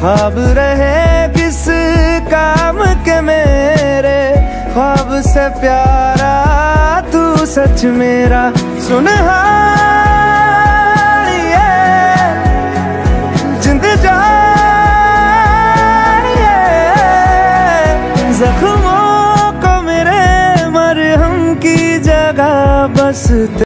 ख्वाब रहे किस काम के मेरे, ख्वाब से प्यारा तू सच मेरा। सुन हारिए जिंद जानिए, जख्मों को मेरे मरहम की जगह बस